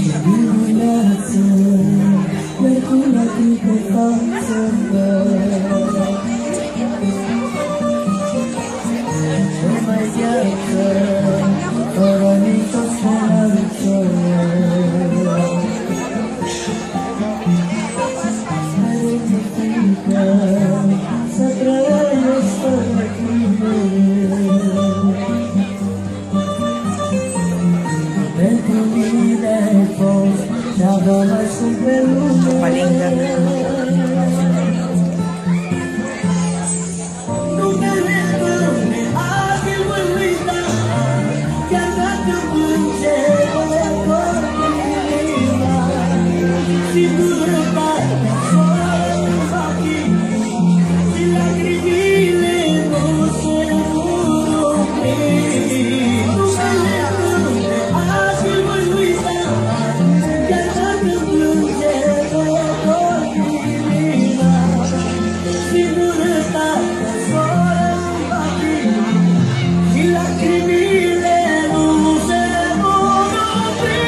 dimineață, iar cu lacrimi pe față ce mai viață, fără nicio speranță. Haideți frică să trăiesc fără tine. Pentru mine ai fost cea mai scump pe lume. Numele tău azi îl voi uita, chiar dacă plânge tot inima. Singurătatea soară-mi ochii și lacrimile nu se vor opri. Numele tău azi îl voi uita, chiar dacă plânge tot inima. Singurătatea soară-mi ochii și lacrimile nu se vor opri.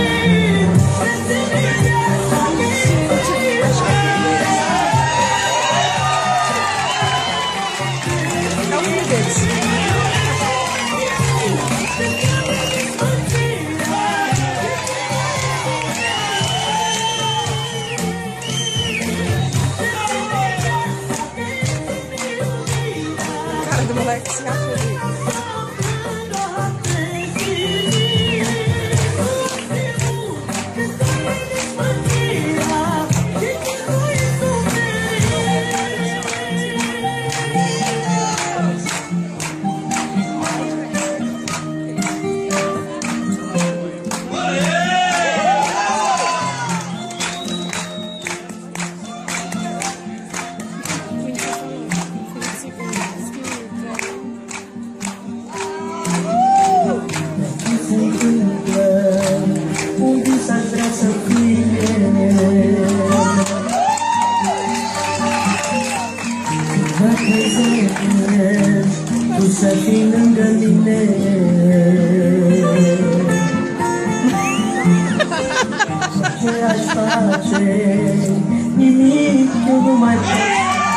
Cara do moleque se afogou. Un vis aș vrea să fie, dacă zici tu să fii lângă mine. Ce aș face, nimic eu nu mai fac.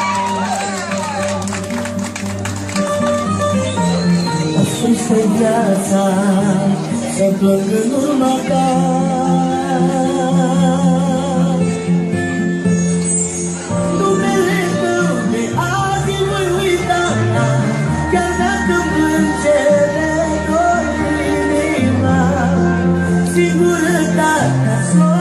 Ascunde viața să plâng în urma ta. Numele tău de azi îl voi uita, chiar dacă plânge de tot inima. Singurătatea